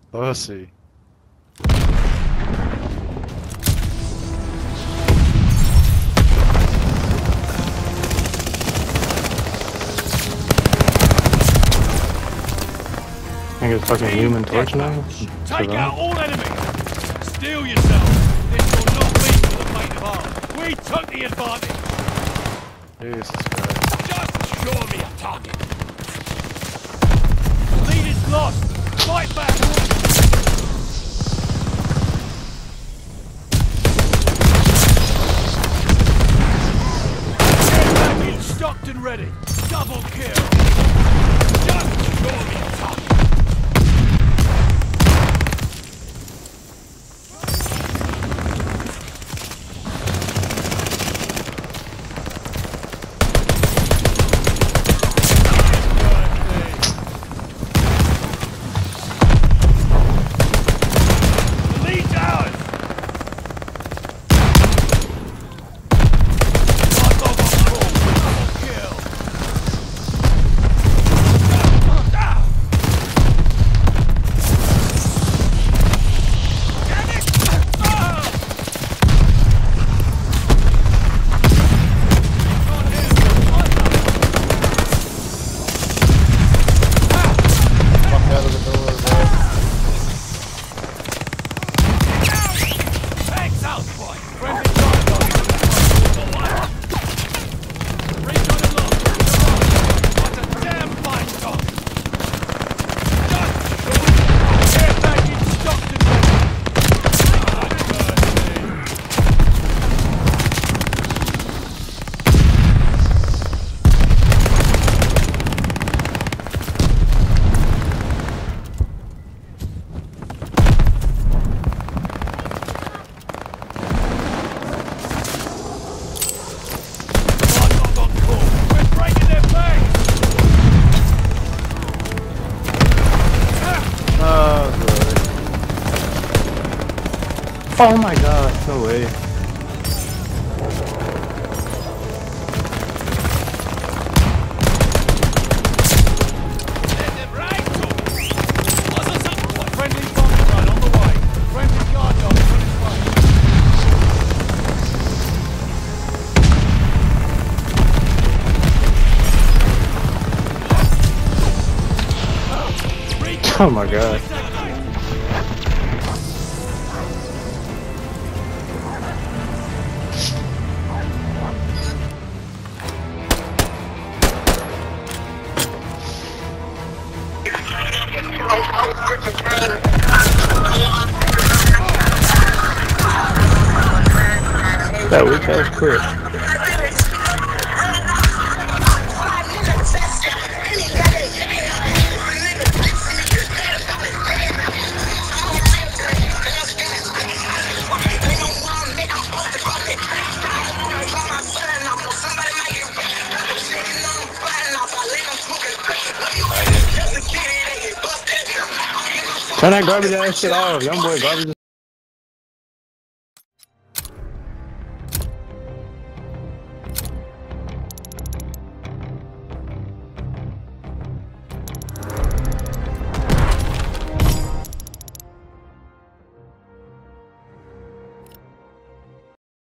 Pussy. I get a fucking human torch now? Take out all enemies! Steel yourself! This will not be for the faint of heart! We took the advantage! Jesus Christ. Just show me a target! The lead is lost! Fight back! Get back in, stocked and ready! Double kill! Just show me a target! Oh my god, no way. Friendly Vanguard on the way. Friendly guard dog on its way. Oh my god. That weak ass crit. Turn that garbage ass shit off, young boy garbage.